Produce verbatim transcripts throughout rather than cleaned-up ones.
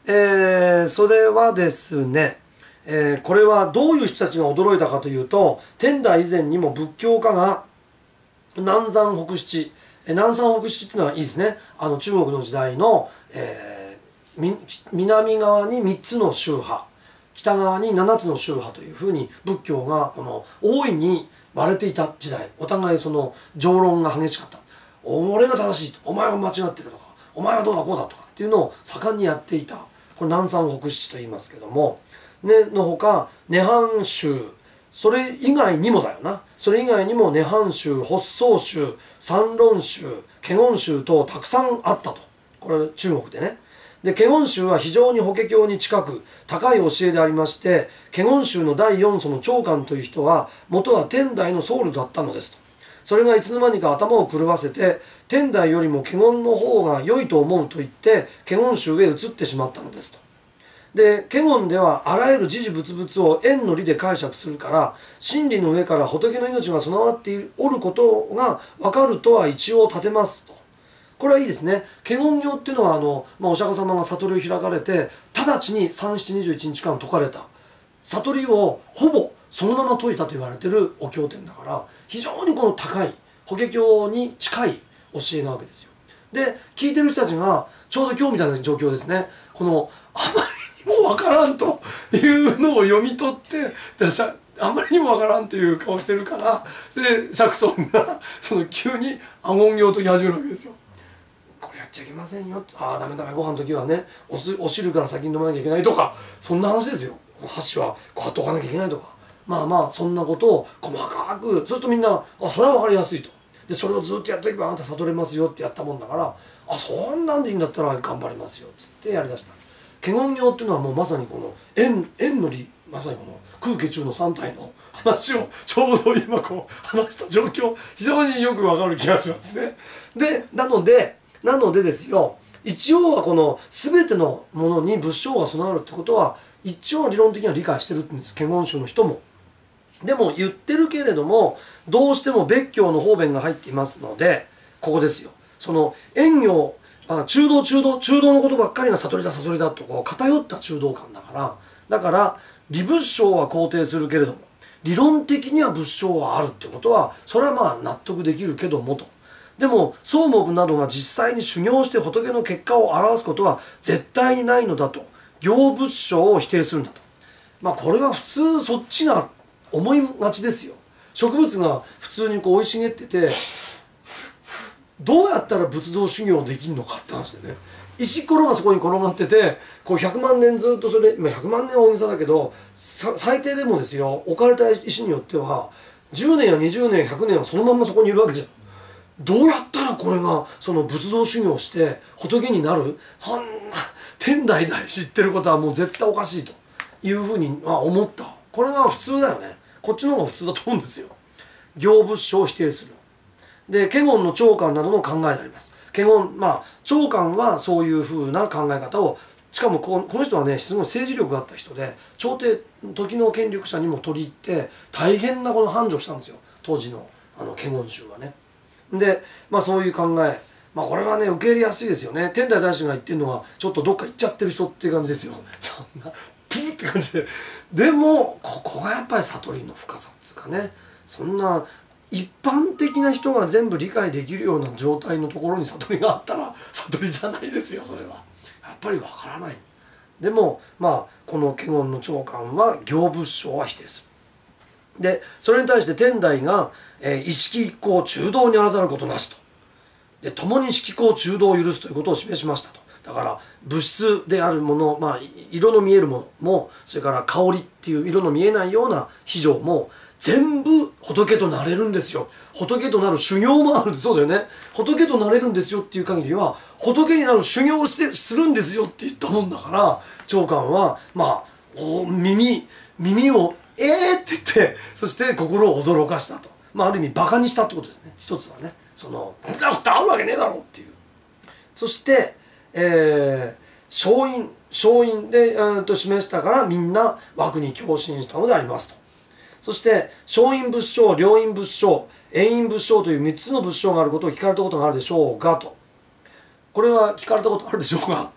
えー、それはですね、えー、これはどういう人たちが驚いたかというと、天台以前にも仏教家が南山北七、南山北七っていうのはいいですね。あの中国の時代の、えー、南側にみっつの宗派、北側にななつの宗派というふうに仏教がこの大いに割れていた時代、お互いその上論が激しかった。俺が正しいと、お前は間違ってるとか、お前はどうだこうだとかっていうのを盛んにやっていた。これ南山北七と言いますけども、ね、のほか涅槃宗、それ以外にもだよな。それ以外にも涅槃宗、発想宗、三論宗、華厳宗とたくさんあったと。これ中国でね。で、華厳宗は非常に法華経に近く高い教えでありまして、華厳宗のだいよん祖の長観という人は元は天台の僧侶だったのですと。それがいつの間にか頭を狂わせて、天台よりも華厳の方が良いと思うと言って華厳宗へ移ってしまったのですと。で、華厳ではあらゆる時事仏々を縁の理で解釈するから、真理の上から仏の命が備わっておることが分かるとは一応立てますと。これはいいですね。華厳経っていうのはあの、まあ、お釈迦様が悟りを開かれて直ちにさんしちにじゅういちにちかん説かれた悟りをほぼそのまま説いたと言われているお経典だから、非常にこの高い法華経に近い教えなわけですよ。で、聞いてる人たちがちょうど今日みたいな状況ですね。このあまりにもわからんというのを読み取って、あまりにもわからんという顔してるから、で釈尊がその急に阿言経を説き始めるわけですよ。これやっちゃいけませんよ。ああダメダメ、ご飯の時はね、おすお汁から先に飲まなきゃいけないとか、そんな話ですよ。箸はこうやっておかなきゃいけないとか、まあまあそんなことを細かく、そうするとみんなあそれは分かりやすいと。でそれをずっとやっていけばあなた悟れますよってやったもんだから、あそんなんでいいんだったら頑張りますよっつってやりだした。華厳経っていうのはもうまさにこの縁縁の理、まさにこの空気中の三体の話をちょうど今こう話した状況、非常によくわかる気がしますね。でなのでなのでですよ、一応はこの全てのものに仏性が備わるってことは一応理論的には理解してるんです、華厳宗の人も。でも言ってるけれども、どうしても別教の方便が入っていますので、ここですよ。その縁行、あ中道中道中道のことばっかりが悟りだ悟りだとこう偏った中道観だから、だから理仏性は肯定するけれども理論的には仏性はあるってことはそれはまあ納得できるけどもと。でも草木などが実際に修行して仏の結果を表すことは絶対にないのだと行仏性を否定するんだと。まあこれは普通そっちが思いがちですよ。植物が普通にこう生い茂ってて、どうやったら仏像修行できるのかって話でね、石ころがそこに転がってて、こうひゃくまんねんずっとそれ、まあ、ひゃくまんねんは大げさだけど、最低でもですよ、置かれた石によってはじゅうねんやにじゅうねんひゃくねんはそのまんまそこにいるわけじゃん。どうやったらこれがその仏像修行して仏になる、こんな天台大知ってることはもう絶対おかしいというふうに思った。これが普通だよね。こっちの方が普通だと思うんですよ。行仏性を否定する。で華厳の長観などの考えであります。華厳、まあ長観はそういうふうな考え方を、しかもこの人はねすごい政治力があった人で、朝廷時の権力者にも取り入って大変なこの繁盛したんですよ、当時のあの華厳宗はね。でまあそういう考え、まあこれはね受け入れやすいですよね。天台大師が言ってるのがちょっとどっか行っちゃってる人っていう感じですよ。そんなプーって感じで。でもここがやっぱり悟りの深さっていうかね、そんな一般的な人が全部理解できるような状態のところに悟りがあったら悟りじゃないですよ、それは。やっぱりわからない。でもまあこの華厳の長観は行仏性は否定する。でそれに対して天台が、えー、一式一向中道にあらざることなしと。で共に色光中道を許すということを示しましたと。だから物質であるもの、まあ、色の見えるものも、それから香りっていう色の見えないような非常も全部仏となれるんですよ。仏となる修行もあるんです。そうだよね。仏となれるんですよっていう限りは仏になる修行をしてするんですよって言ったもんだから、長観はまあお耳耳を「えー!」って言って、そして心を驚かしたと。まあある意味バカにしたってことですね。一つはね、その「そんなことあるわけねえだろ」っていう。そしてえー、勝因勝因で、えー、と示したからみんな枠に共振したのでありますと。そして勝因仏性、両因仏性、縁因仏性というみっつの仏性があることを聞かれたことがあるでしょうがと。これは聞かれたことあるでしょうが、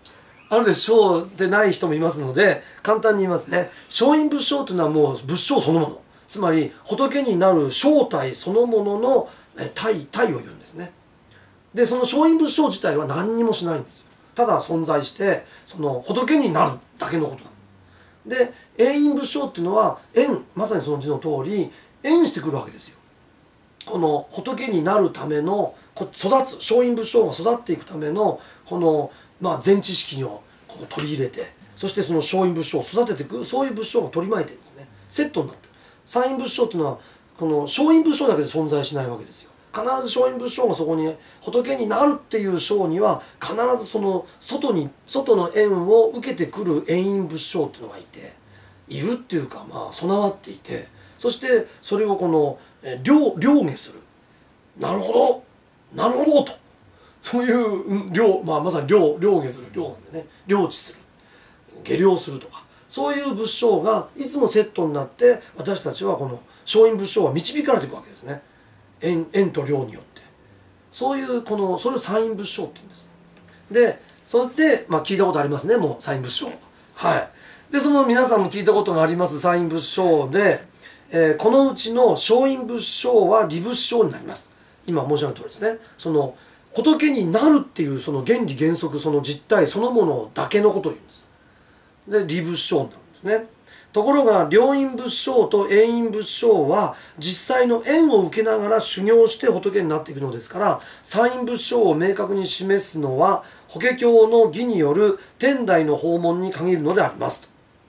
あるでしょうでない人もいますので簡単に言いますね。正院仏性というのはもう仏性そのもの、つまり仏になる正体そのものの体体を言うんですね。でその正院仏性自体は何にもしないんですよ。ただ存在してその仏になるだけのことなので、永遠仏性っていうのは縁、まさにその字の通り縁してくるわけですよ。この仏になるための育つ正院仏性が育っていくためのこの、まあ、全知識をこう取り入れて、そしてその正院仏性を育てていく、そういう仏性が取り巻いてるんですね。セットになってる。三院仏性っていうのはこの正院仏性だけで存在しないわけですよ。必ず正院仏性がそこに仏になるっていう性には必ずその外に外の縁を受けてくる縁因仏性っていうのがいているっていうか、まあ備わっていて、そしてそれをこの両両下する、なるほどなるほどと、そういう両、まあ、まさに両両下する両なんでね、両知する下両するとか、そういう仏性がいつもセットになって私たちはこの正院仏性は導かれていくわけですね。縁縁と量によってそういうこのそれを三院仏性って言うんです。でそれで、まあ、聞いたことありますね、もう三院仏性。はい。でその皆さんも聞いたことがあります三院仏性で、えー、このうちの正院仏性は理仏性になります。今申し上げた通りですね。その仏になるっていうその原理原則その実体そのものだけのことを言うんです。で理仏性になるんですね。ところが両院仏性と永院仏性は実際の縁を受けながら修行して仏になっていくのですから、三院仏性を明確に示すのは法華経の義による天台の訪問に限るのでありますと。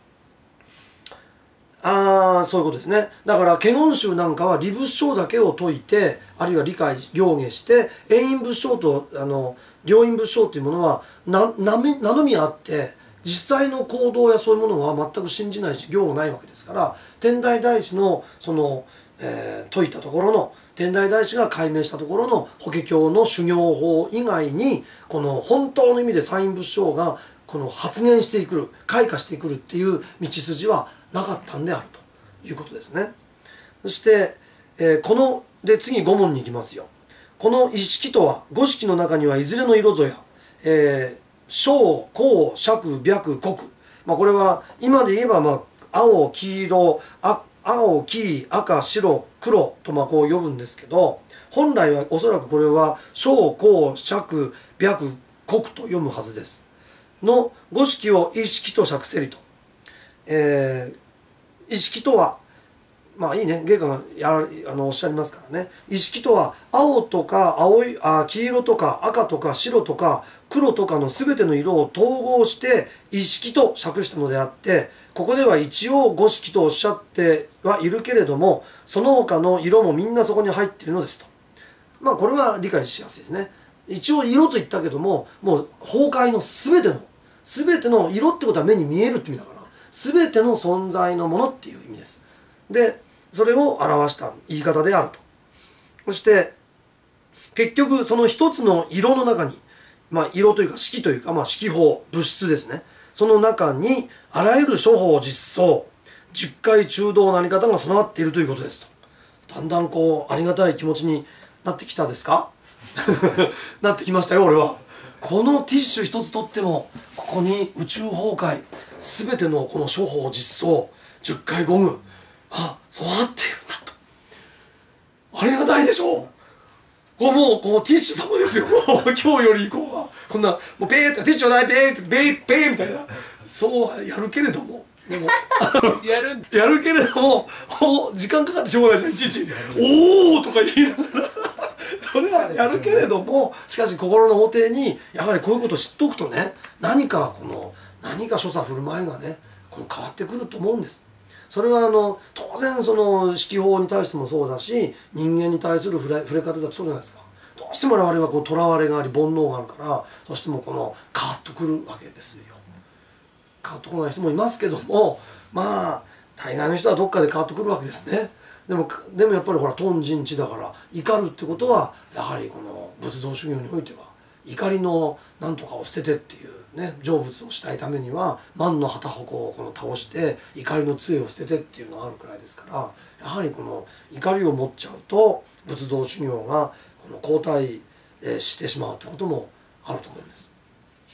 ああ、そういうことですね。だから華厳宗なんかは理仏性だけを説いて、あるいは理解両下して永院仏性とあの両院仏性というものはなな名のみあって実際の行動やそういうものは全く信じないし行がないわけですから、天台大師のその、えー、説いたところの天台大師が解明したところの法華経の修行法以外にこの本当の意味で三院仏性がこの発現してくる開花してくるっていう道筋はなかったんであるということですね。そして、えー、こので次ご問に行きますよ。この一式とは五式の中にはいずれの色ぞや、えー小、黄、赤、白、黒、まあ、これは今で言えば、まあ、青、黄色、あ青、黄、赤、白、黒とまあこう呼ぶんですけど、本来はおそらくこれは小、黄、赤、白、黒と読むはずです。の五式を一式と釈せりと。えー、一式とはまあいいね、芸家がやあのおっしゃいますからね。一式とは青とか青いあ黄色とか赤とか白とか黒とかの全ての色を統合して一式と釈したのであって、ここでは一応五式とおっしゃってはいるけれども、その他の色もみんなそこに入っているのですと。まあこれは理解しやすいですね。一応色と言ったけども、もう崩壊の全ての全ての色ってことは目に見えるって意味だから、全ての存在のものっていう意味です。でそれを表した言い方であると。そして結局その一つの色の中に、まあ色というか色というか、まあ色法物質ですね、その中にあらゆる諸法実相十回中道のあり方が備わっているということですと。だんだんこうありがたい気持ちになってきたですかなってきましたよ。俺はこのティッシュ一つとってもここに宇宙崩壊全てのこの諸法実相十回五具、あ、備わっているんだと。ありがたいでしょう。これもうこうティッシュ様ですよ。今日より以降はこんなもうペーってティッシュないペーってペーペーみたいな、そうやるけれどもでもやるやるけれども時間かかってしょうがないじゃん。いちいち「おお」とか言いながらさそれはやるけれども、しかし心の法廷にやはりこういうことを知っておくとね、何かこの何か所作振る舞いがねこの変わってくると思うんです。それはあの当然その色法に対してもそうだし、人間に対する触れ触れ方だってそうじゃないですか。どうしても我々はこう囚われがあり煩悩があるから、どうしてもこのカーッとくるわけですよ。カーッとこない人もいますけども、まあ大概の人はどっかでカーッとくるわけですね。でもでもやっぱりほら貪瞋痴だから怒るってことはやはりこの仏道修行においては怒りの何とかを捨ててっていうね、成仏をしたいためには万の旗鉾をこの倒して怒りの杖を捨ててっていうのがあるくらいですから、やはりこの怒りを持っちゃうと仏道修行がこの後退してしまうってこともあると思うんです。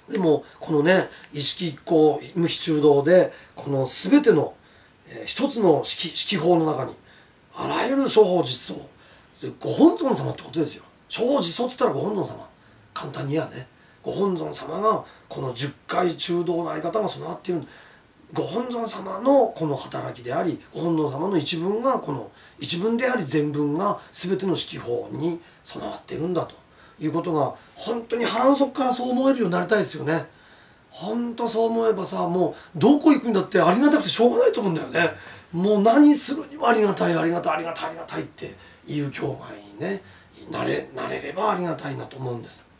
でもこのね意識一向無比中道でこの全ての、えー、一つの式式法の中にあらゆる諸法実相でご本尊様ってことですよ。諸法実相って言ったらご本尊様、簡単にはねご本尊様がこの十回中道のあり方が備わっている。ご本尊様のこの働きでありご本尊様の一文がこの一文であり全文が全ての式法に備わっているんだということが本当に腹の底からそう思えるようになりたいですよね。本当そう思えばさ、もうどこ行くんだってありがたくてしょうがないと思うんだよね。もう何するにもありがたいありがたいありがたいありがたいっていう教会にねなれなれればありがたいなと思うんです。